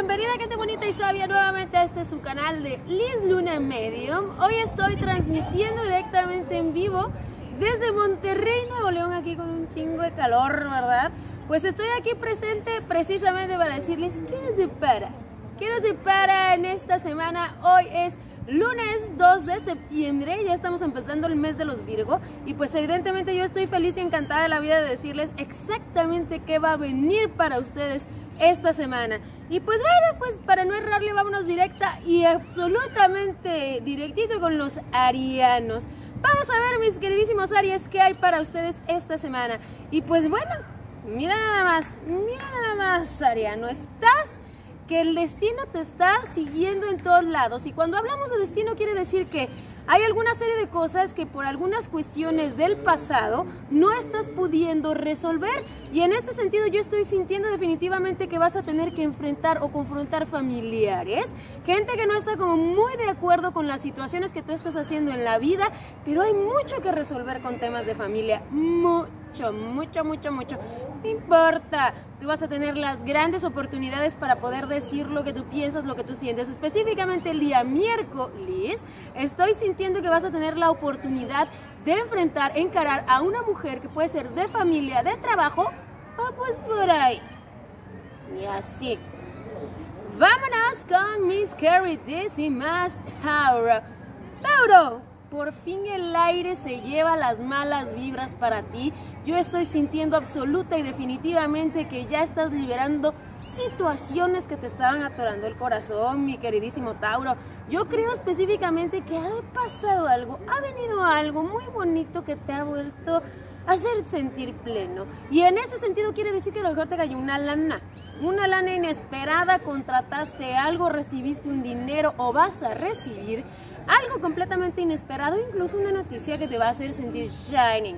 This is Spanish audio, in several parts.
Bienvenida gente bonita y sabia nuevamente a este su canal de Liz Luna Medium. Hoy estoy transmitiendo directamente en vivo desde Monterrey, Nuevo León, aquí con un chingo de calor, ¿verdad? Pues estoy aquí presente precisamente para decirles qué nos depara en esta semana. Hoy es lunes 2 de septiembre, ya estamos empezando el mes de los Virgo y pues evidentemente yo estoy feliz y encantada de la vida de decirles exactamente qué va a venir para ustedes esta semana. Y pues bueno, pues para no errarle vámonos directa y absolutamente directito con los arianos. Vamos a ver, mis queridísimos Aries, qué hay para ustedes esta semana. Y pues bueno, mira nada más, Ariano, estás que el destino te está siguiendo en todos lados. Y cuando hablamos de destino quiere decir que hay alguna serie de cosas que por algunas cuestiones del pasado no estás pudiendo resolver. Y en este sentido yo estoy sintiendo definitivamente que vas a tener que enfrentar o confrontar familiares, gente que no está como muy de acuerdo con las situaciones que tú estás haciendo en la vida, pero hay mucho que resolver con temas de familia, mucho. No importa, tú vas a tener las grandes oportunidades para poder decir lo que tú piensas, lo que tú sientes. Específicamente el día miércoles estoy sintiendo que vas a tener la oportunidad de encarar a una mujer que puede ser de familia, de trabajo o pues por ahí. Y así. Vámonos con mis queridísimas Tauro. Tauro, por fin el aire se lleva las malas vibras para ti. Yo estoy sintiendo absoluta y definitivamente que ya estás liberando situaciones que te estaban atorando el corazón, mi queridísimo Tauro. Yo creo específicamente que ha pasado algo, ha venido algo muy bonito que te ha vuelto a hacer sentir pleno. Y en ese sentido quiere decir que a lo mejor te cayó una lana inesperada, contrataste algo, recibiste un dinero o vas a recibir algo completamente inesperado, incluso una noticia que te va a hacer sentir shining,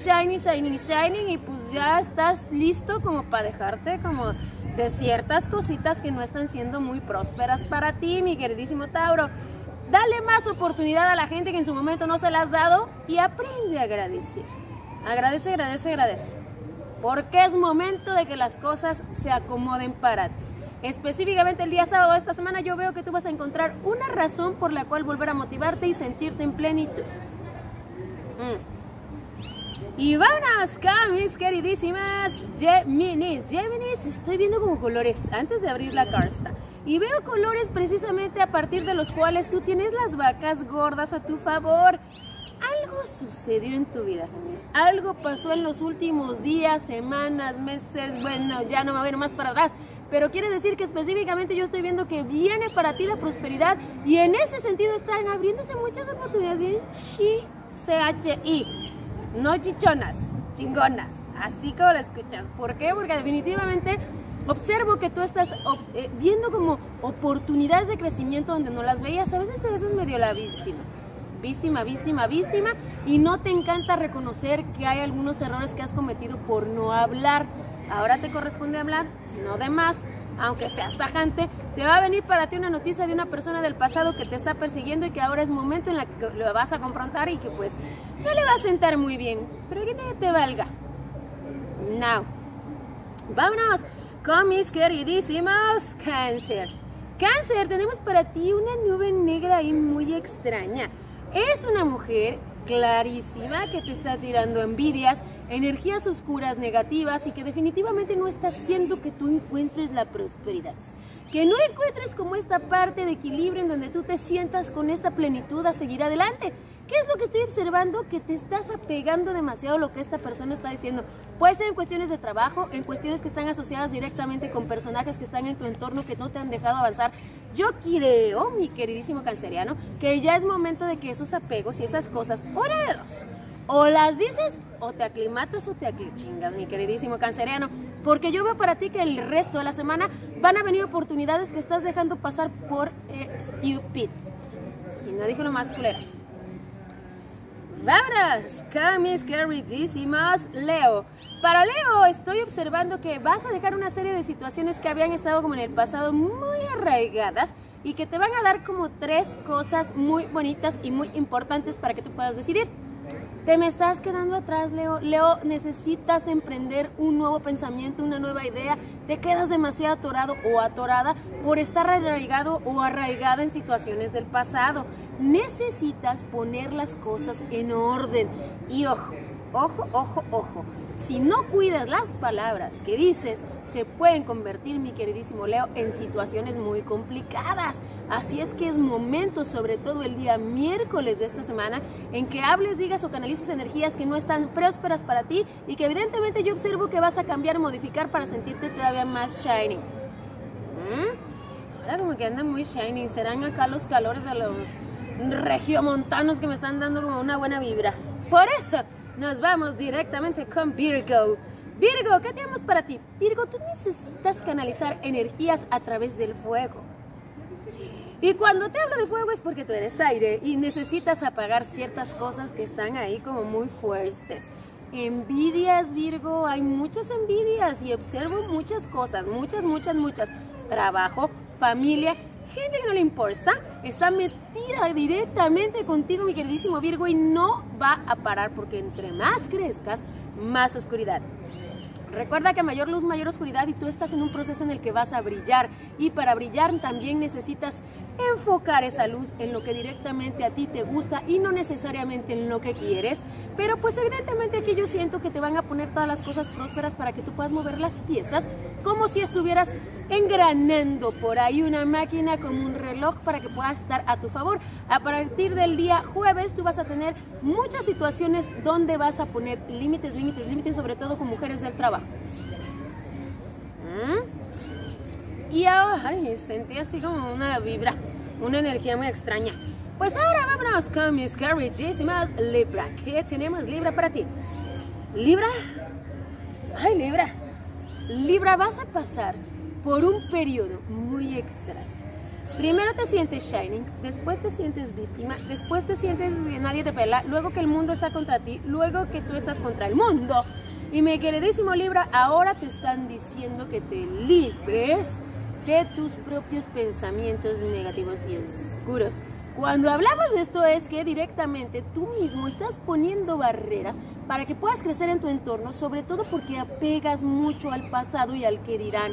y pues ya estás listo como para dejarte como de ciertas cositas que no están siendo muy prósperas para ti, mi queridísimo Tauro. Dale más oportunidad a la gente que en su momento no se la has dado y aprende a agradecer. Agradece, porque es momento de que las cosas se acomoden para ti. Específicamente el día sábado de esta semana yo veo que tú vas a encontrar una razón por la cual volver a motivarte y sentirte en plenitud. Y vámonos con mis queridísimas Géminis. Géminis, estoy viendo como colores antes de abrir la carta. Y veo colores precisamente a partir de los cuales tú tienes las vacas gordas a tu favor. Algo sucedió en tu vida, Géminis. Algo pasó en los últimos días, semanas, meses. Bueno, ya no me voy más para atrás. Pero quiere decir que específicamente yo estoy viendo que viene para ti la prosperidad y en este sentido están abriéndose muchas oportunidades bien CHI, no chichonas, chingonas, así como lo escuchas. ¿Por qué? Porque definitivamente observo que tú estás viendo como oportunidades de crecimiento donde no las veías. A veces te ves medio la víctima y no te encanta reconocer que hay algunos errores que has cometido por no hablar. Ahora te corresponde hablar, no de más, aunque seas tajante. Te va a venir para ti una noticia de una persona del pasado que te está persiguiendo y que ahora es momento en la que lo vas a confrontar y que pues no le va a sentar muy bien, pero que te valga. Now, vámonos con mis queridísimos Cáncer. Cáncer, tenemos para ti una nube negra y muy extraña. Es una mujer clarísima que te está tirando envidias, energías oscuras, negativas y que definitivamente no está haciendo que tú encuentres la prosperidad. Que no encuentres como esta parte de equilibrio en donde tú te sientas con esta plenitud a seguir adelante. ¿Qué es lo que estoy observando? Que te estás apegando demasiado a lo que esta persona está diciendo. Puede ser en cuestiones de trabajo, en cuestiones que están asociadas directamente con personajes que están en tu entorno que no te han dejado avanzar. Yo creo, mi queridísimo canceriano, que ya es momento de que esos apegos y esas cosas, una de dos, o las dices o te aclimatas o te chingas, mi queridísimo canceriano, porque yo veo para ti que el resto de la semana van a venir oportunidades que estás dejando pasar por stupid. Y no dijo lo más culera. Vámonos con mis queridísimos Leo. Para Leo estoy observando que vas a dejar una serie de situaciones que habían estado como en el pasado muy arraigadas y que te van a dar como 3 cosas muy bonitas y muy importantes para que tú puedas decidir. Te me estás quedando atrás, Leo. Leo, necesitas emprender un nuevo pensamiento, una nueva idea. Te quedas demasiado atorado o atorada por estar arraigado o arraigada en situaciones del pasado. Necesitas poner las cosas en orden. Y ojo, ojo, ojo, ojo. Si no cuidas las palabras que dices, se pueden convertir, mi queridísimo Leo, en situaciones muy complicadas. Así es que es momento, sobre todo el día miércoles de esta semana, en que hables, digas o canalices energías que no están prósperas para ti y que evidentemente yo observo que vas a cambiar, modificar para sentirte todavía más shiny. Ahora como que andan muy shiny. ¿Serán acá los calores de los regiomontanos que me están dando como una buena vibra? Por eso nos vamos directamente con Virgo. Virgo, ¿qué tenemos para ti? Virgo, tú necesitas canalizar energías a través del fuego. Y cuando te hablo de fuego es porque tú eres aire y necesitas apagar ciertas cosas que están ahí como muy fuertes. Envidias, Virgo, hay muchas envidias y observo muchas cosas, muchas. Trabajo, familia, gente que no le importa, está metida directamente contigo, mi queridísimo Virgo, y no va a parar porque entre más crezcas, más oscuridad. Recuerda que mayor luz, mayor oscuridad y tú estás en un proceso en el que vas a brillar y para brillar también necesitas enfocar esa luz en lo que directamente a ti te gusta y no necesariamente en lo que quieres, pero pues evidentemente aquí yo siento que te van a poner todas las cosas prósperas para que tú puedas mover las piezas como si estuvieras engranando por ahí una máquina como un reloj para que pueda estar a tu favor. A partir del día jueves tú vas a tener muchas situaciones donde vas a poner límites, sobre todo con mujeres del trabajo. Y ahora, ay, sentí así como una vibra, una energía muy extraña. Pues ahora vámonos con mis queridísimas Libra. ¿Qué tenemos, Libra, para ti? Libra, ay, Libra, vas a pasar por un periodo muy extraño. Primero te sientes shining, después te sientes víctima, después te sientes que nadie te pela, luego que el mundo está contra ti, luego que tú estás contra el mundo. Y mi queridísimo Libra, ahora te están diciendo que te libres de tus propios pensamientos negativos y oscuros. Cuando hablamos de esto es que directamente tú mismo estás poniendo barreras para que puedas crecer en tu entorno, sobre todo porque apegas mucho al pasado y al que dirán.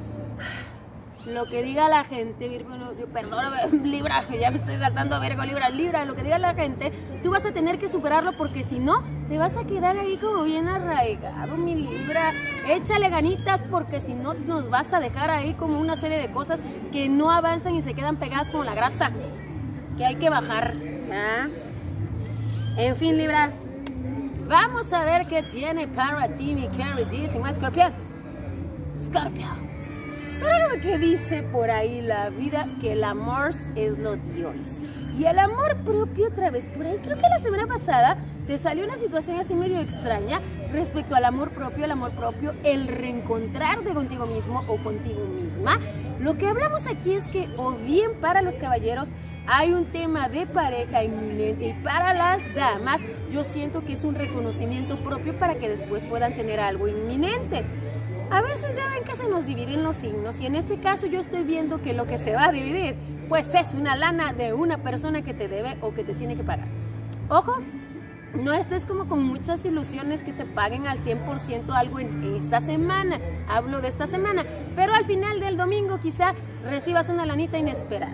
Lo que diga la gente, Virgo, no, perdóname, Libra, ya me estoy saltando Virgo, Libra, lo que diga la gente, tú vas a tener que superarlo porque si no, te vas a quedar ahí como bien arraigado, mi Libra. Échale ganitas porque si no nos vas a dejar ahí como una serie de cosas que no avanzan y se quedan pegadas como la grasa, que hay que bajar, ¿ah? En fin, Libra, vamos a ver qué tiene para ti, mi queridísimo Escorpión. Escorpión. ¿Sabe que dice por ahí la vida? Que el amor es lo Dios. Y el amor propio otra vez. Por ahí creo que la semana pasada te salió una situación así medio extraña respecto al amor propio, el reencontrarte contigo mismo o contigo misma. Lo que hablamos aquí es que o bien para los caballeros hay un tema de pareja inminente y para las damas yo siento que es un reconocimiento propio para que después puedan tener algo inminente. A veces ya ven que se nos dividen los signos y en este caso yo estoy viendo que lo que se va a dividir pues es una lana de una persona que te debe o que te tiene que pagar. Ojo, no estés como con muchas ilusiones que te paguen al 100% algo en esta semana, hablo de esta semana, pero al final del domingo quizá recibas una lanita inesperada.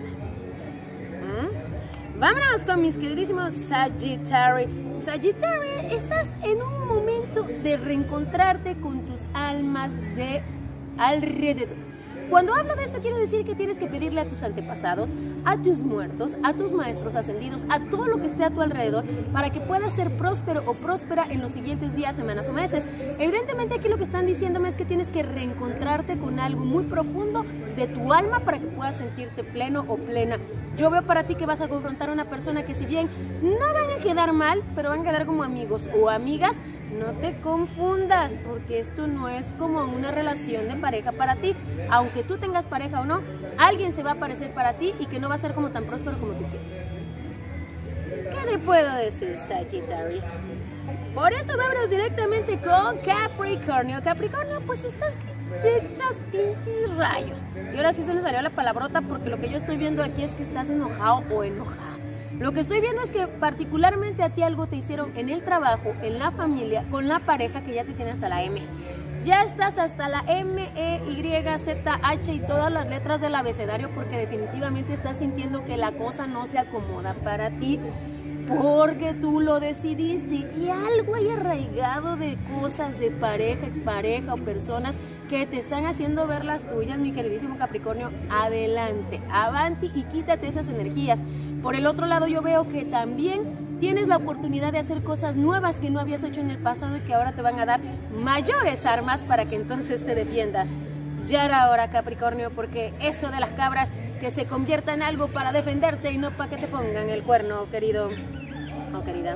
Vámonos con mis queridísimos Sagitario. Sagitario, estás en un momento de reencontrarte con tus almas de alrededor. Cuando hablo de esto quiere decir que tienes que pedirle a tus antepasados, a tus muertos, a tus maestros ascendidos, a todo lo que esté a tu alrededor para que puedas ser próspero o próspera en los siguientes días, semanas o meses. Evidentemente aquí lo que están diciéndome es que tienes que reencontrarte con algo muy profundo de tu alma para que puedas sentirte pleno o plena. Yo veo para ti que vas a confrontar a una persona que si bien no van a quedar mal, pero van a quedar como amigos o amigas. No te confundas, porque esto no es como una relación de pareja para ti. Aunque tú tengas pareja o no, alguien se va a aparecer para ti y que no va a ser como tan próspero como tú quieres. ¿Qué le puedo decir, Sagitario? Por eso vámonos directamente con Capricornio. Capricornio, pues estás hechas pinches rayos. Y ahora sí se me salió la palabrota porque lo que yo estoy viendo aquí es que estás enojado o enojada. Lo que estoy viendo es que particularmente a ti algo te hicieron en el trabajo, en la familia, con la pareja, que ya te tiene hasta la M. Ya estás hasta la M, E, Y, Z, H y todas las letras del abecedario, porque definitivamente estás sintiendo que la cosa no se acomoda para ti, porque tú lo decidiste, y algo hay arraigado de cosas de pareja, expareja o personas que te están haciendo ver las tuyas, mi queridísimo Capricornio. Adelante, avanti y quítate esas energías. Por el otro lado, yo veo que también tienes la oportunidad de hacer cosas nuevas que no habías hecho en el pasado y que ahora te van a dar mayores armas para que entonces te defiendas. Ya era hora, Capricornio, porque eso de las cabras que se convierta en algo para defenderte y no para que te pongan el cuerno, querido o querida.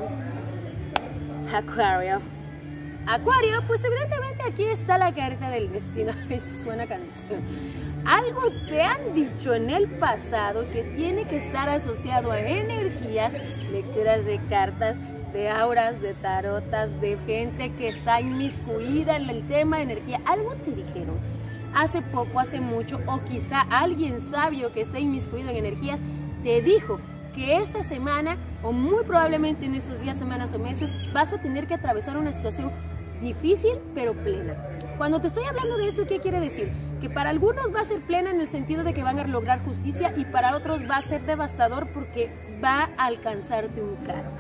Acuario. Acuario, pues evidentemente aquí está la carta del destino. Es buena canción. Algo te han dicho en el pasado que tiene que estar asociado a energías, lecturas de cartas, de auras, de tarotas, de gente que está inmiscuida en el tema de energía. Algo te dijeron hace poco, hace mucho, o quizá alguien sabio que está inmiscuido en energías te dijo que esta semana, o muy probablemente en estos días, semanas o meses, vas a tener que atravesar una situación difícil pero plena. Cuando te estoy hablando de esto, ¿qué quiere decir? Que para algunos va a ser plena en el sentido de que van a lograr justicia, y para otros va a ser devastador porque va a alcanzarte un karma.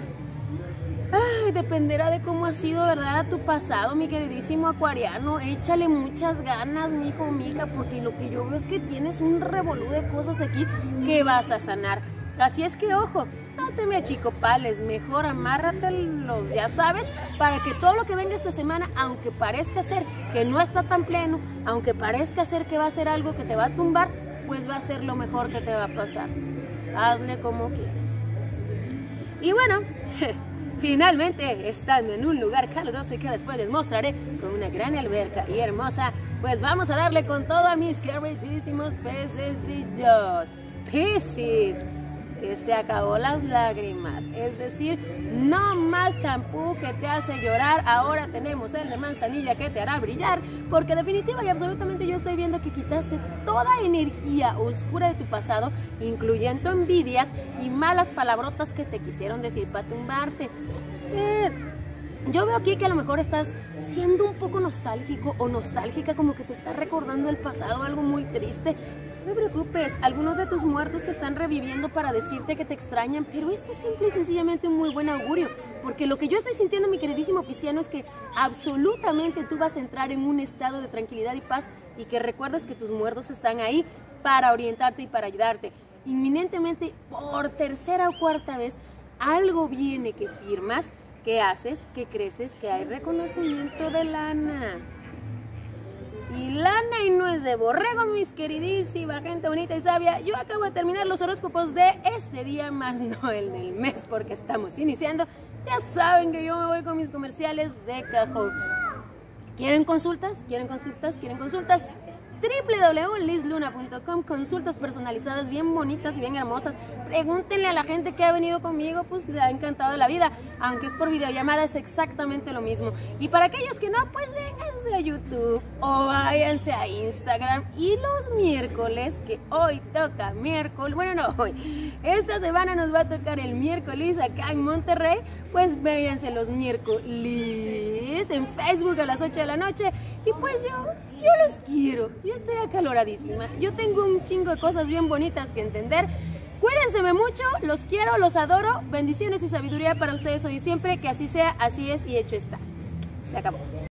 Ay, dependerá de cómo ha sido, ¿verdad?, tu pasado, mi queridísimo acuariano. Échale muchas ganas, mijo, mija, porque lo que yo veo es que tienes un revolú de cosas aquí que vas a sanar. Así es que, ojo, no te me achicopales, mejor amárratelos, ya sabes, para que todo lo que venga esta semana, aunque parezca ser que no está tan pleno, aunque parezca ser que va a ser algo que te va a tumbar, pues va a ser lo mejor que te va a pasar. Hazle como quieras. Y bueno, finalmente, estando en un lugar caluroso y que después les mostraré con una gran alberca y hermosa, pues vamos a darle con todo a mis queridísimos pececillos. Piscis, que se acabó las lágrimas, es decir, no más champú que te hace llorar. Ahora tenemos el de manzanilla que te hará brillar, porque definitiva y absolutamente yo estoy viendo que quitaste toda energía oscura de tu pasado, incluyendo envidias y malas palabrotas que te quisieron decir para tumbarte. Yo veo aquí que a lo mejor estás siendo un poco nostálgico o nostálgica, como que te está recordando el pasado, algo muy triste. No te preocupes, algunos de tus muertos que están reviviendo para decirte que te extrañan, pero esto es simple y sencillamente un muy buen augurio, porque lo que yo estoy sintiendo, mi queridísimo pisciano, es que absolutamente tú vas a entrar en un estado de tranquilidad y paz, y que recuerdes que tus muertos están ahí para orientarte y para ayudarte. Inminentemente, por tercera o cuarta vez, algo viene que firmas, que haces, que creces, que hay reconocimiento de lana. Y lana y no es de borrego, mis queridísima gente bonita y sabia. Yo acabo de terminar los horóscopos de este día, más no el del mes, porque estamos iniciando. Ya saben que yo me voy con mis comerciales de cajón. ¿Quieren consultas? ¿Quieren consultas? ¿Quieren consultas? www.lisluna.com, consultas personalizadas bien bonitas y bien hermosas. Pregúntenle a la gente que ha venido conmigo, pues le ha encantado la vida, aunque es por videollamada, es exactamente lo mismo. Y para aquellos que no, pues vénganse a YouTube o váyanse a Instagram. Y los miércoles, que hoy toca miércoles, bueno, no hoy, esta semana nos va a tocar el miércoles acá en Monterrey, pues véanse los miércoles en Facebook a las 8 de la noche. Y pues yo los quiero, yo estoy acaloradísima, yo tengo un chingo de cosas bien bonitas que entender. Cuídense mucho, los quiero, los adoro, bendiciones y sabiduría para ustedes hoy y siempre, que así sea, así es y hecho está. Se acabó.